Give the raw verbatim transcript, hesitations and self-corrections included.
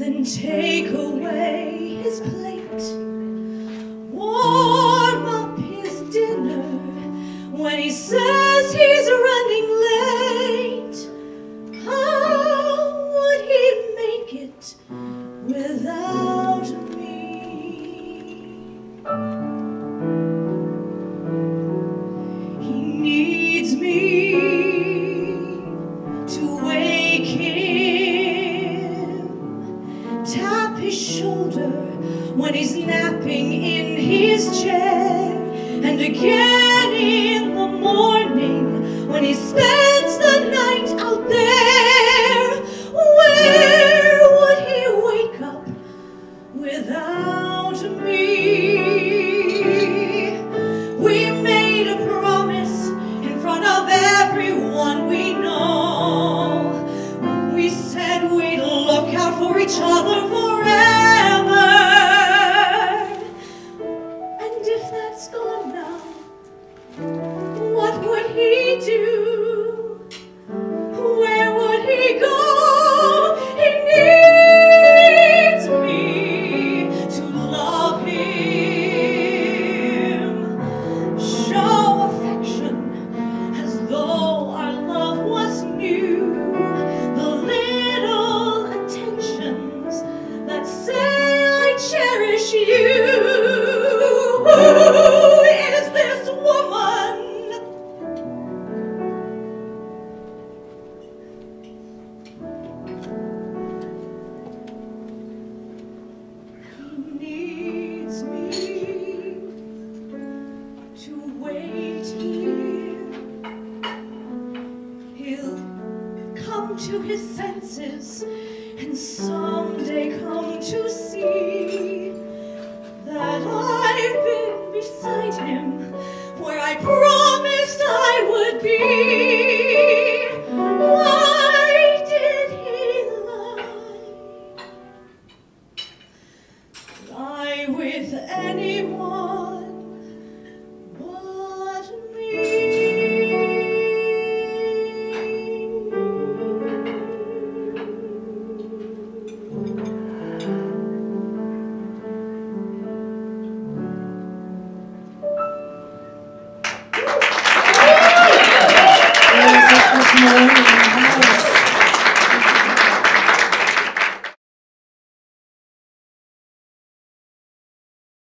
then take away his plate, warm up his dinner when he says he's running late. How would he make it without me? He needs me to wake him, tap his shoulder when he's napping in his chair, and again in the morning when he spends the night out there. Where would he wake up without me? We made a promise in front of everyone we know. We said we'd look out for each other forever. And if that's gone now, what would he do? Where would he go? He needs me to love him, show affection as though our love was new, the little attentions that say I cherish you. Who is this woman? He needs me to wait here. He'll come to his senses and someday come to see that I've been beside him where I promised I would be.